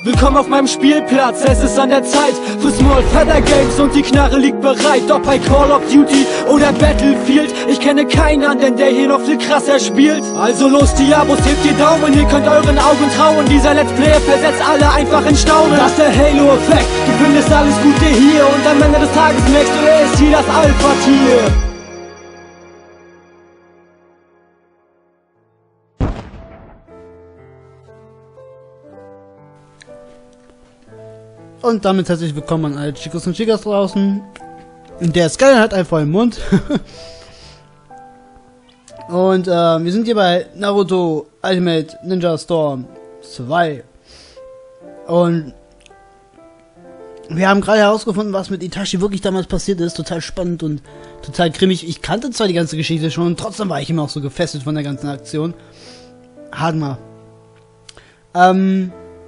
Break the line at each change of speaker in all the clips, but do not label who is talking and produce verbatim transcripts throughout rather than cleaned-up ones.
Willkommen auf meinem Spielplatz, es ist an der Zeit für Small Feather Games und die Knarre liegt bereit. Ob bei Call of Duty oder Battlefield, ich kenne keinen anderen, der hier noch viel krasser spielt. Also los, Diabos, hebt die Daumen, ihr könnt euren Augen trauen. Dieser Let's Player versetzt alle einfach in Staunen. Das ist der Halo-Effekt, du findest alles Gute hier und am Ende des Tages merkst du, er ist hier das Alpha-Tier.
Und damit herzlich willkommen an alle Chicos und Chicas draußen. Der Sky hat einen vollen Mund. Und äh, wir sind hier bei Naruto Ultimate Ninja Storm zwei. Und wir haben gerade herausgefunden, was mit Itachi wirklich damals passiert ist. Total spannend und total grimmig. Ich kannte zwar die ganze Geschichte schon, und trotzdem war ich immer auch so gefesselt von der ganzen Aktion. Hadma. Ähm...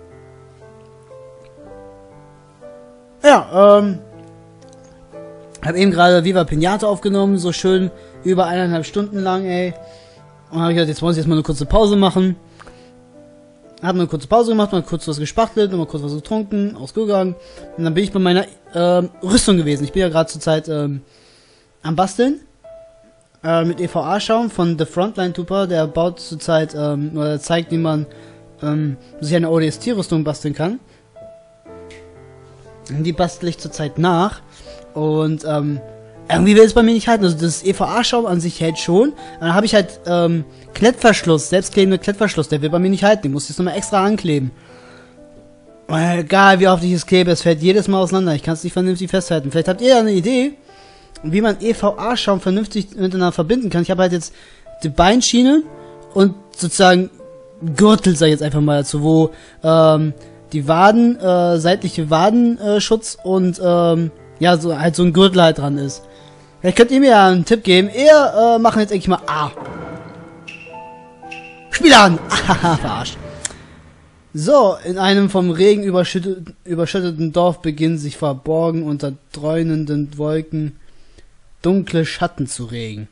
Ja, ähm, habe eben gerade Viva Pinata aufgenommen, so schön über eineinhalb Stunden lang, ey. Und habe ich gedacht, jetzt muss ich jetzt mal eine kurze Pause machen. Habe eine kurze Pause gemacht, mal kurz was gespachtelt, mal kurz was getrunken, ausgegangen. Und dann bin ich bei meiner ähm, Rüstung gewesen. Ich bin ja gerade zur Zeit ähm, am Basteln. Äh, mit E V A-Schaum von The Frontline Trooper. Der baut zurzeit, ähm, oder zeigt, wie man ähm, sich eine O D S T-Rüstung basteln kann. Die bastel ich zurzeit nach. Und ähm, irgendwie will es bei mir nicht halten. Also das E V A-Schaum an sich hält schon. Dann habe ich halt ähm, Klettverschluss, selbstklebende Klettverschluss. Der will bei mir nicht halten. Den muss ich jetzt nochmal extra ankleben. Und egal wie oft ich es klebe, es fällt jedes Mal auseinander. Ich kann es nicht vernünftig festhalten. Vielleicht habt ihr ja eine Idee, wie man E V A-Schaum vernünftig miteinander verbinden kann. Ich habe halt jetzt die Beinschiene und sozusagen Gürtel, sag ich jetzt einfach mal dazu, wo ähm, die Waden, äh, seitliche Wadenschutz äh, und, ähm, ja, so, halt so ein Gürtel halt dran ist. Vielleicht könnt ihr mir ja einen Tipp geben. Wir, äh, machen jetzt eigentlich mal A. Spiel an! Haha, verarscht. So, in einem vom Regen überschüttet, überschütteten Dorf beginnen sich verborgen unter dreunenden Wolken dunkle Schatten zu regen.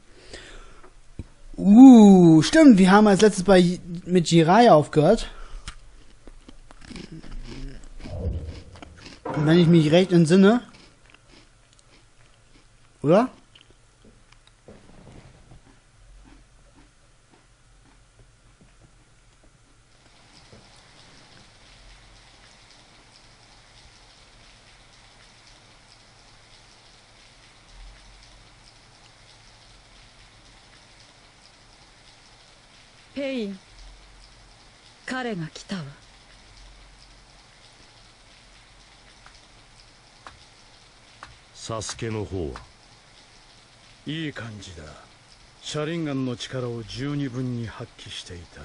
Uh, stimmt, wir haben als letztes bei mit Jiraiya aufgehört. Wenn ich mich recht entsinne. Oder?
Pain. 彼が来たわ。
サスケの方はいい感じだ。シャリンガンの力を十二分に発揮していた。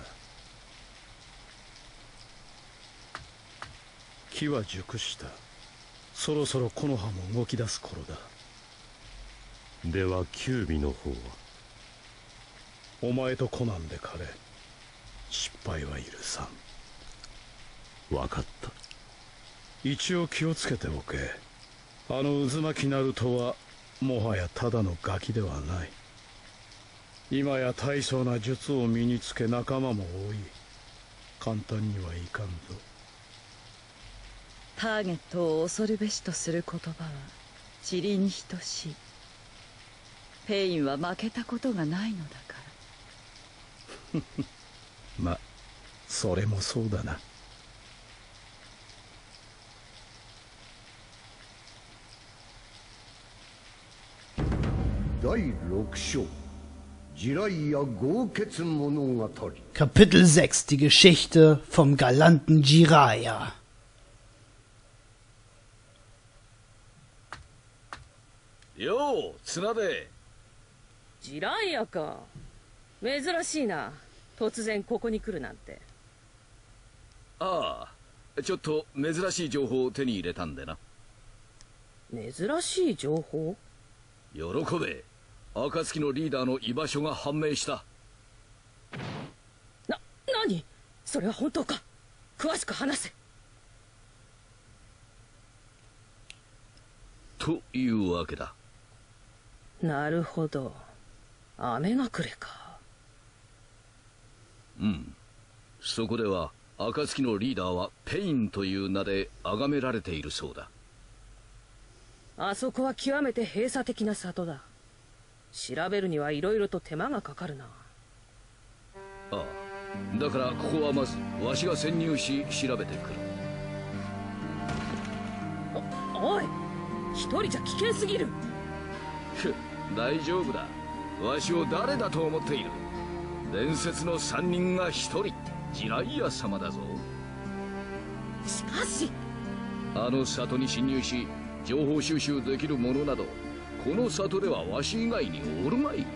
木は熟した。そろそろ木の葉も動き出す頃だ。ではキュービの方はお前とコナンで彼失敗は許さん。分かった。一応気をつけておけ。あの渦巻きナルトはもはやただのガキではない。今や大層な術を身につけ仲間も多い。簡単にはいかんぞ。
ターゲットを恐るべしとする言葉は塵に等しい。ペインは負けたことがないのだから。
ま、それもそうだな。
だいろく章ジライア豪傑物語
Kapitel sechs, die Geschichte vom galanten Jiraiya.
よう、綱で。
ジライアか。珍しいな。突然ここに来るなんて。
ああ、ちょっと珍しい情報を手に入れたんでな。
珍しい情報？
喜べ。暁のリーダーの居場所が判明した。
な、何？それは本当か？詳しく話せ。
というわけだ。
なるほど。雨隠れか。
うん。そこでは暁のリーダーはペインという名で崇められているそうだ。
あそこは極めて閉鎖的な里だ。調べるには色々と手間がかかるな。
ああ、だからここはまずわしが潜入し調べてくる。
お、おい、一人じゃ危険すぎる。
ふっ、大丈夫だ。わしを誰だと思っている。伝説の三人が一人、ジライア様だぞ。
しかし
あの里に侵入し情報収集できる者などこの里ではわし以外におるまい。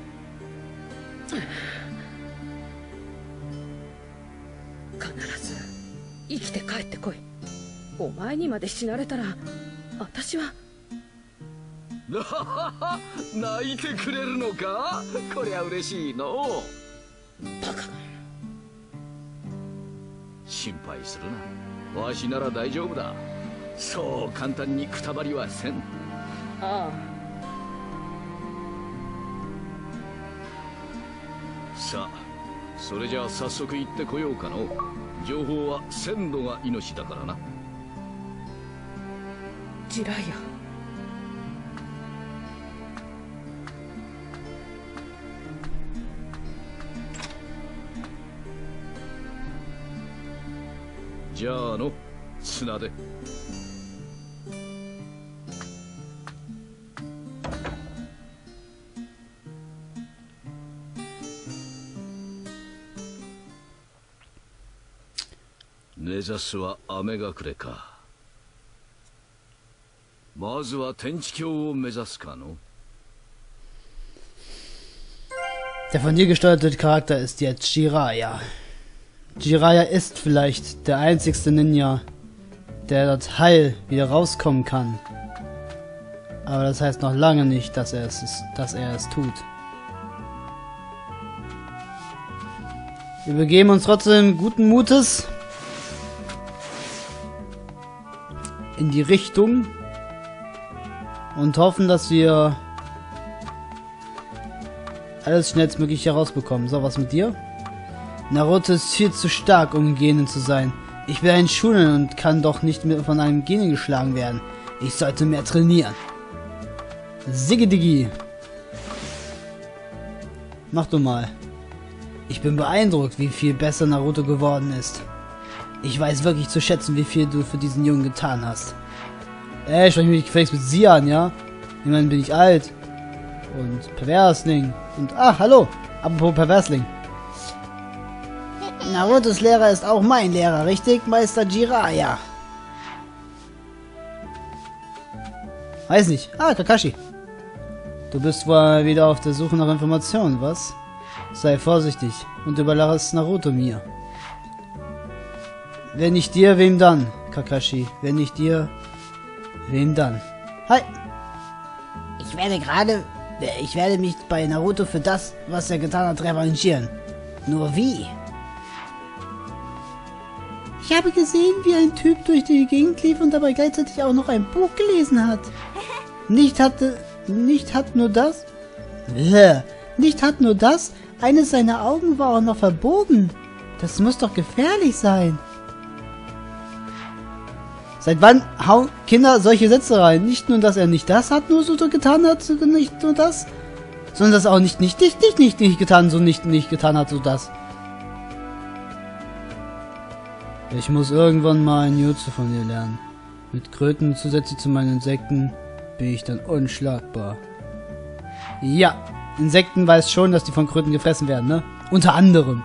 必ず生きて帰ってこい。お前にまで死なれたら私は。
泣いてくれるのか。こりゃ嬉しいの。
バカ。
心配するな。わしなら大丈夫だ。そう簡単にくたばりはせん。
ああ。
さあ、それじゃあ早速行ってこようかの。情報は鮮度が命だからな。
ジライア。
じゃあの砂で。目指すは雨隠れか。まずは天地峡を目指すかの。
Der von dir gesteuerte Charakter ist jetzt Jiraiya. Jiraiya ist vielleicht der einzigste Ninja, der dort heil wieder rauskommen kann. Aber das heißt noch lange nicht, dass er es, dass er es tut. Wir begeben uns trotzdem guten Mutes in die Richtung und hoffen, dass wir alles schnellstmöglich herausbekommen. So, was mit dir? Naruto ist viel zu stark, um Genin zu sein. Ich will einen Schulen und kann doch nicht mehr von einem Genin geschlagen werden. Ich sollte mehr trainieren. Siggedigi. Mach du mal. Ich bin beeindruckt, wie viel besser Naruto geworden ist. Ich weiß wirklich zu schätzen, wie viel du für diesen Jungen getan hast. Ey, sprech mich gefälligst mit sie an, ja? Immerhin bin ich alt. Und Perversling. Und, ah, hallo. Apropos Perversling. Narutos Lehrer ist auch mein Lehrer, richtig, Meister Jiraiya? Weiß nicht. Ah, Kakashi. Du bist wohl wieder auf der Suche nach Informationen, was? Sei vorsichtig und überlasse Naruto mir. Wenn nicht dir, wem dann, Kakashi? Wenn nicht dir, wem dann? Hi! Ich werde gerade... Ich werde mich bei Naruto für das, was er getan hat, revanchieren. Nur wie? Ich habe gesehen, wie ein Typ durch die Gegend lief und dabei gleichzeitig auch noch ein Buch gelesen hat. Nicht hatte... Nicht hat nur das... Nicht hat nur das... Eines seiner Augen war auch noch verbogen. Das muss doch gefährlich sein. Seit wann hauen Kinder solche Sätze rein? Nicht nur, dass er nicht das hat, nur so getan hat, so nicht nur das, sondern dass er auch nicht nicht nicht nicht nicht, nicht getan, so nicht nicht getan hat, so das. Ich muss irgendwann mal ein Jutsu von dir lernen. Mit Kröten zusätzlich zu meinen Insekten bin ich dann unschlagbar. Ja, Insekten weiß schon, dass die von Kröten gefressen werden, ne? Unter anderem.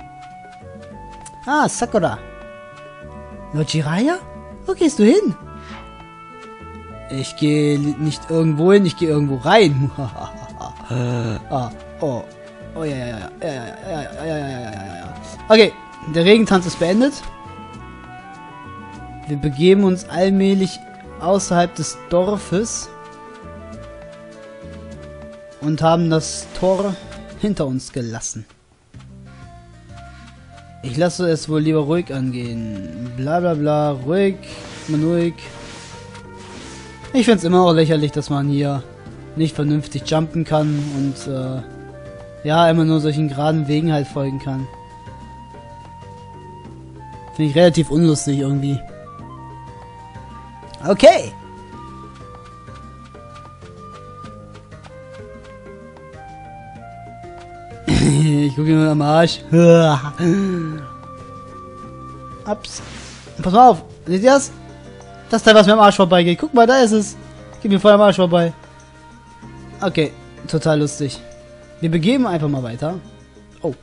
Ah, Sakura. Lord Jiraiya? Wo gehst du hin? Ich gehe nicht irgendwo hin, ich gehe irgendwo rein. ah, oh. Oh ja, ja, ja, ja, ja, ja, ja, ja, ja, ja. Okay, der Regentanz ist beendet. Wir begeben uns allmählich außerhalb des Dorfes und haben das Tor hinter uns gelassen. Ich lasse es wohl lieber ruhig angehen. Bla bla bla, ruhig, man ruhig. Ich find's immer auch lächerlich, dass man hier nicht vernünftig jumpen kann und äh, ja, immer nur solchen geraden Wegen halt folgen kann. Finde ich relativ unlustig irgendwie. Okay. Ich gucke nur am Arsch. Ups. Pass mal auf. Seht ihr das? Das Teil, was mir am Arsch vorbeigeht. Guck mal, da ist es. Geht mir voll am Arsch vorbei. Okay. Total lustig. Wir begeben einfach mal weiter. Oh.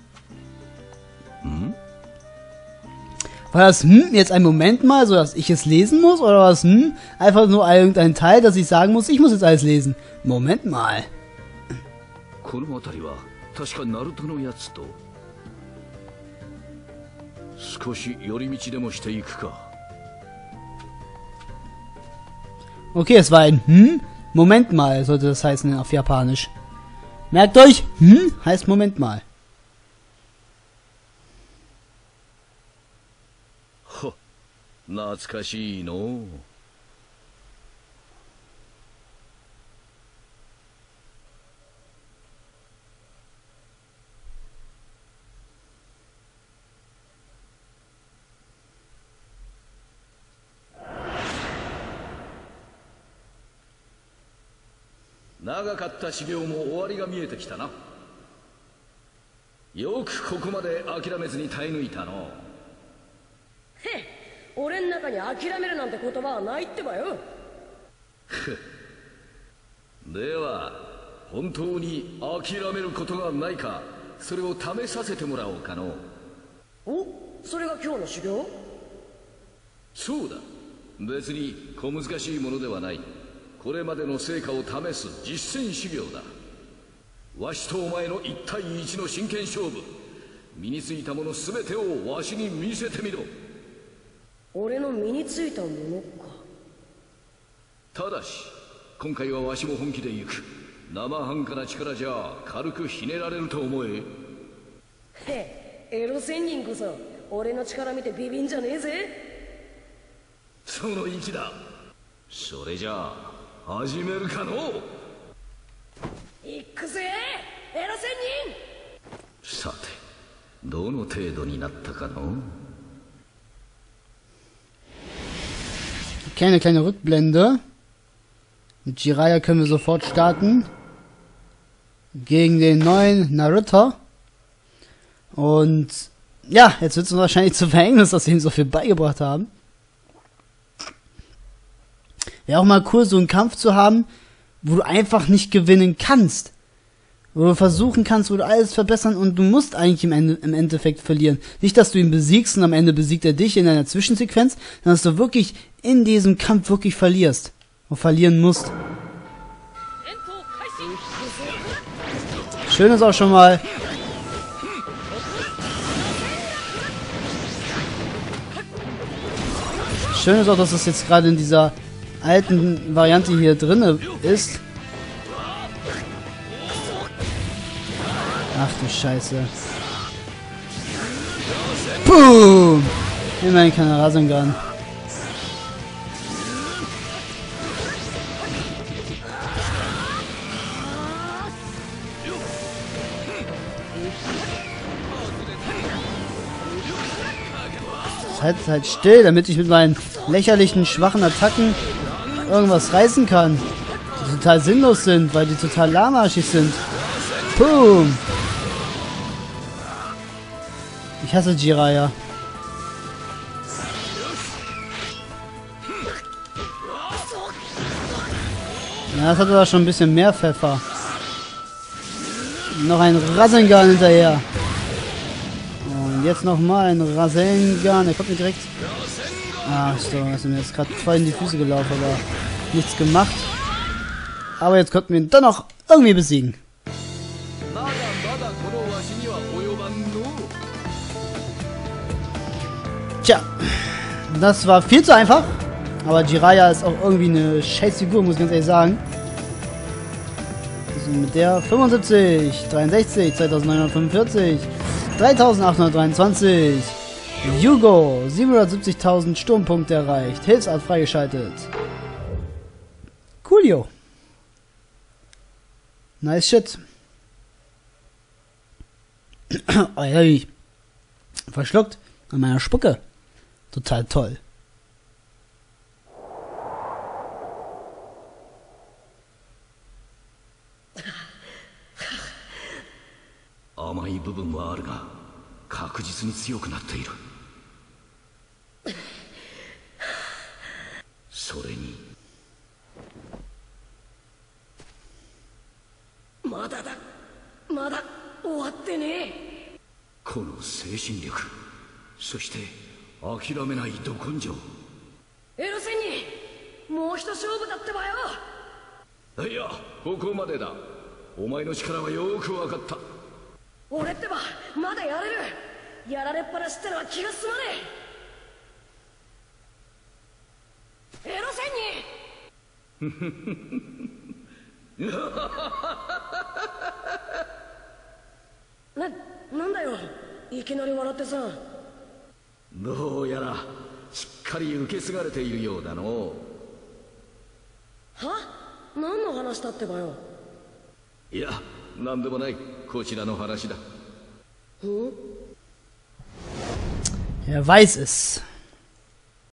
Hm?
War das hm jetzt ein Moment mal, so dass ich es lesen muss? Oder war das hm einfach nur irgendein Teil, dass ich sagen muss, ich muss jetzt alles lesen? Moment mal.
この辺りは確かナルトのやつと少し寄り道でもしていくか
Okay, es war ein hm? Moment mal, sollte das heißen auf Japanisch. Merkt euch, hm? Heißt Moment mal.
ほ懐かしいの 長かった修行も終わりが見えてきたな。よくここまで諦めずに耐え抜いたの。
へっ、俺ん中に諦めるなんて言葉はないってばよ。
では本当に諦めることがないか、それを試させてもらおうかの。
お、それが今日の修行？
そうだ、別に小難しいものではない。これまでの成果を試す実践修行だ。わしとお前の一対一の真剣勝負、身についたもの全てをわしに見せてみろ。
俺の身についたものか。
ただし今回はわしも本気で行く。生半可な力じゃ軽くひねられると思え。
へ、エロ仙人こそ俺の力見てビビんじゃねえぜ。
その意気だ。それじゃあ始めるかの。
いくぜ、エロ仙人。
さてどの程度になったかの。
Okay, eine kleine Rückblende. Mit Jiraiya können wir sofort starten. Gegen den neuen Naruto. Und ja, jetzt wird es uns wahrscheinlich zu Verhängnis, dass wir ihm so viel beigebracht haben. Wäre auch mal cool, so einen Kampf zu haben, wo du einfach nicht gewinnen kannst. Wo du versuchen kannst, wo du alles verbessern und du musst eigentlich im, Ende, im Endeffekt verlieren. Nicht, dass du ihn besiegst und am Ende besiegt er dich in einer Zwischensequenz, sondern dass du wirklich in diesem Kampf wirklich verlierst. Und verlieren musst. Schön ist auch schon mal... Schön ist auch, dass das jetzt gerade in dieser alten Variante hier drin ist. Ach du Scheiße. Boom! Immerhin keine Rasengan. Halt, halt still, damit ich mit meinen lächerlichen, schwachen Attacken irgendwas reißen kann. Die total sinnlos sind, weil die total lahmarschig sind. Boom! Ich hasse Jiraiya. Ja, das hat aber schon ein bisschen mehr Pfeffer. Noch ein Rasengan hinterher. Und jetzt nochmal ein Rasengan. Der kommt mir direkt... Ach so, ist mir jetzt gerade voll in die Füße gelaufen, aber nichts gemacht. Aber jetzt konnten wir ihn dann noch irgendwie besiegen. Tja, das war viel zu einfach. Aber Jiraiya ist auch irgendwie eine scheiß Figur, muss ich ganz ehrlich sagen. Also mit der fünfundsiebzig, dreiundsechzig, zweitausendneunhundertfünfundvierzig, dreitausendachthundertdreiundzwanzig. Yugo, siebenhundertsiebzigtausend Sturmpunkte erreicht. Hilfsart freigeschaltet. Coolio. Nice shit. Verschluckt. an meiner Spucke. Total toll.
Amai Bubenはあるが、確実に強くなっている。それに
まだだまだ終わってね。
この精神力、そして諦めないど根性。
エロセンにもう一勝負だってばよ。
いや、ここまでだ。お前の力はよく分かった。
俺ってばまだやれる。やられっぱなしってのは気が済まねえ。エロセンにな、なんだよいきなり笑ってさ。
どうやらしっかり受け継がれているようだの。
は？何の話だってばよ。
いや、なんでもない。こちらの話だ。
ん？
Er weiß es.